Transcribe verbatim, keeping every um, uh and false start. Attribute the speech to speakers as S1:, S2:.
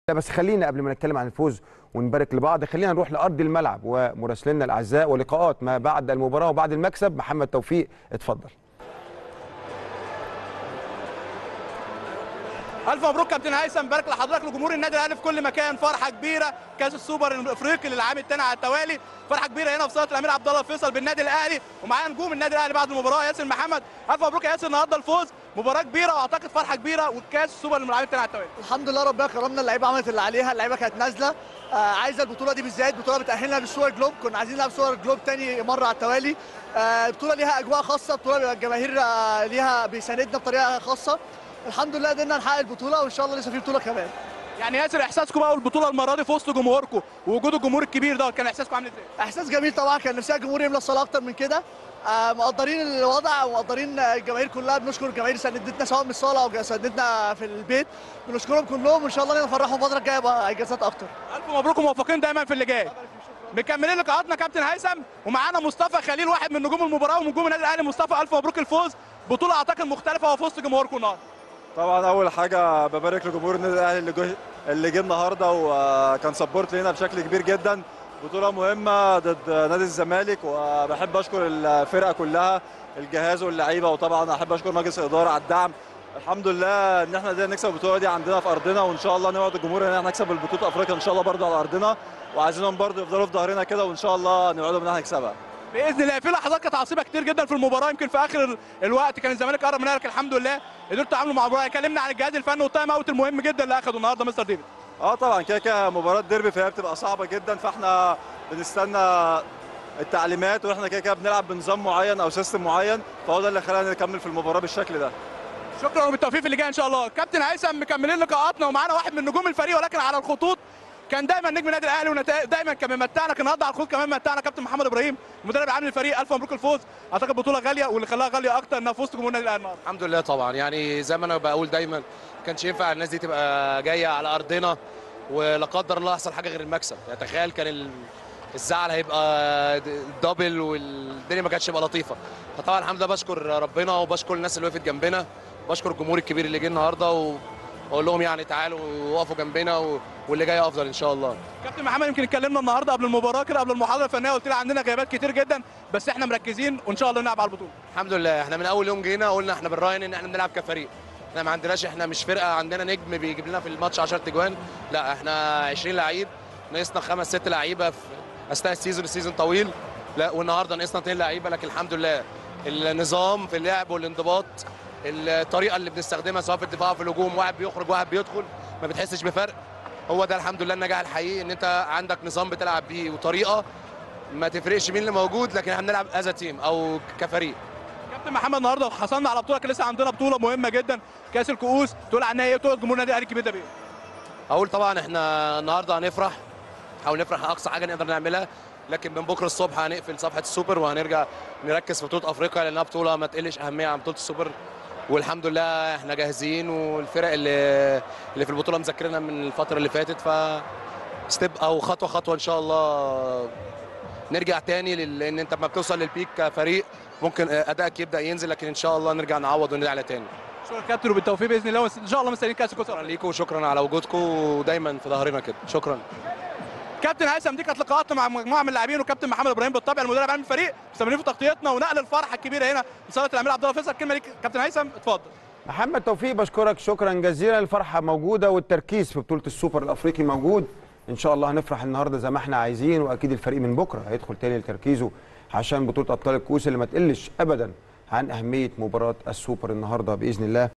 S1: لا بس خلينا قبل ما نتكلم عن الفوز ونبارك لبعض، خلينا نروح لارض الملعب ومراسلينا الاعزاء ولقاءات ما بعد المباراه وبعد المكسب. محمد توفيق اتفضل.
S2: الف مبروك كابتن هيثم، بارك لحضرتك لجمهور النادي الاهلي في كل مكان. فرحه كبيره، كاس السوبر الافريقي للعام الثاني على التوالي، فرحه كبيره هنا في صاله الامير عبد الله الفيصل بالنادي الاهلي، ومعايا نجوم النادي الاهلي بعد المباراه ياسر محمد. الف مبروك يا ياسر النهارده الفوز، مباراه كبيره واعتقد فرحه كبيره، والكاس السوبر للعام الثاني على التوالي.
S3: الحمد لله ربنا كرمنا، اللعيبه عملت اللي عليها، اللعيبه كانت نازله آه عايزه البطوله دي بالذات، بطوله بتاهلنا للسوبر جلوب، كنا عايزين نلعب سوبر جلوب ثاني مره على التوالي. آه البطوله ليها اجواء خاصه، بطوله الجماهير آه ليها بيساندنا بطريقه خاصه. الحمد لله قدرنا نحقق البطوله، وان شاء الله لسه في بطوله كمان.
S2: يعني ياسر احساسكم بقى والبطوله المره دي في وسط جمهوركم ووجود الجمهور الكبير ده، كان احساسكم عامل ازاي؟
S3: احساس جميل طبعا، كان نفسنا الجمهور يملى الصاله اكتر من كده. آه مقدرين الوضع ومقدرين الجماهير كلها، بنشكر الجماهير ساندتنا سواء من الصاله او ساندتنا في البيت، بنشكرهم كلهم، وان شاء الله نفرحهم الفتره الجايه باجازات اكتر.
S2: الف مبروك وموفقين دايما في اللي جاي. مكملين لقاءاتنا كابتن هيثم، ومعانا مصطفى خليل واحد من نجوم المباراه ومن نجوم النادي الاهلي. مصطفى الف مبروك الفوز، بطوله اعتقد مختلفه وفي وسط جمهوركم النهارده.
S4: طبعا اول حاجه ببارك لجمهور النادي الاهلي اللي جه اللي جه النهارده وكان سبورت لينا بشكل كبير جدا. بطوله مهمه ضد نادي الزمالك، وبحب اشكر الفرقه كلها، الجهاز واللعيبه، وطبعا احب اشكر مجلس الاداره على الدعم. الحمد لله ان احنا قدرنا نكسب البطوله دي عندنا في ارضنا، وان شاء الله نوعد الجمهور ان احنا نكسب البطوله افريقيا ان شاء الله برده على ارضنا، وعايزينهم برده يفضلوا في ظهرنا كده، وان شاء الله نوعدهم ان احنا نكسبها
S2: باذن الله. في لحظات كانت عصيبه كتير جدا في المباراه، يمكن في اخر الوقت كان الزمالك قرب منها، لكن الحمد لله قدرتوا تتعاملوا مع المباراه. كلمنا عن الجهاز الفني والتايم اوت المهم جدا اللي اخده النهارده مستر ديفيد.
S4: اه طبعا كده كده مباراه ديربي، فهي بتبقى صعبه جدا، فاحنا بنستنى التعليمات، واحنا كده كده بنلعب بنظام معين او سيستم معين، فهو ده اللي خلانا نكمل في المباراه بالشكل ده.
S2: شكرا وبالتوفيق في اللي جاي ان شاء الله. كابتن هيثم مكملين لقاءاتنا، ومعانا واحد من نجوم الفريق ولكن على الخطوط كان دايما نجم النادي الاهلي ودايما كان ممتعنا، كان النهارده على الخطوط كمان ممتعنا كابتن محمد ابراهيم المدرب العام للفريق. الف مبروك الفوز، اعتقد بطوله غاليه، واللي خلاها غاليه اكتر انها في وسط جمهور النادي الاهلي النهارده.
S5: الحمد لله طبعا، يعني زي ما انا بقول دايما ما كانش ينفع الناس دي تبقى جايه على ارضنا ولا قدر الله يحصل حاجه غير المكسب. يعني تخيل كان الزعل هيبقى دبل والدنيا ما كانتش تبقى لطيفه. فطبعا الحمد لله بشكر ربنا وبشكر الناس اللي وقفت جنبنا، بشكر الجمهور الكبير اللي جه النهارده، واقول لهم يعني تعالوا وقفوا جنبنا واللي جاي افضل ان شاء الله.
S2: كابتن محمد يمكن اتكلمنا النهارده قبل المباراه كده قبل المحاضره الفنيه، قلت لي عندنا غيابات كتير جدا بس احنا مركزين وان شاء الله نلعب على البطوله.
S5: الحمد لله احنا من اول يوم جينا قلنا احنا بنراهن ان احنا بنلعب كفريق، احنا ما عندناش، احنا مش فرقه عندنا نجم بيجيب لنا في الماتش عشرة تجوان، لا احنا عشرين لعيب، ناقصنا خمس ست لعيبه في اثناء السيزون، السيزون طويل، لا والنهارده ناقصنا اتنين لعيبه، لكن الحمد لله النظام في اللعب والانضباط، الطريقه اللي بنستخدمها سواء في الدفاع او في الهجوم، واحد بيخرج واحد بيدخل ما بتحسش بفرق، هو ده الحمد لله النجاح الحقيقي، ان انت عندك نظام بتلعب بيه وطريقه ما تفرقش مين اللي موجود، لكن احنا بنلعب از تيم او كفريق.
S2: كابتن محمد النهارده حصلنا على بطوله، كان لسه عندنا بطوله مهمه جدا كاس الكؤوس، تقول عنها ايه؟ تقول جمهور النادي الاهلي الكبير ده بايه؟
S5: اقول طبعا احنا النهارده هنفرح، نحاول نفرح اقصى حاجه نقدر نعملها، لكن من بكره الصبح هنقفل صفحه السوبر وهنرجع نركز في بطوله افريقيا لانها بطوله ما تقلش اهميه عن بطوله السوبر، والحمد لله احنا جاهزين، والفرق اللي اللي في البطوله مذاكرينها من الفتره اللي فاتت، ف ستيب او خطوه خطوه ان شاء الله نرجع تاني، لان انت لما بتوصل للبيك كفريق ممكن ادائك يبدا ينزل، لكن ان شاء الله نرجع نعوض ونرجع تاني.
S2: شكرا كابتن وبالتوفيق باذن الله، وان شاء الله مستنيين كاس الكؤوس.
S5: شكرا ليكم وشكرا على وجودكم ودايما في ظهرنا كده، شكرا.
S2: كابتن هيثم دي كانت لقاءاتنا مع مجموعه من اللاعبين، وكابتن محمد ابراهيم بالطبع المدرب العام للفريق، مستمرين في تغطيتنا ونقل الفرحه الكبيره هنا في صاله الامير عبد الله الفيصل. كلمه ليك كابتن هيثم، اتفضل.
S1: محمد توفيق بشكرك شكرا جزيلا، الفرحه موجوده والتركيز في بطوله السوبر الافريقي موجود، ان شاء الله هنفرح النهارده زي ما احنا عايزين، واكيد الفريق من بكره هيدخل تاني لتركيزه عشان بطوله ابطال الكؤوس اللي ما تقلش ابدا عن اهميه مباراه السوبر النهارده باذن الله.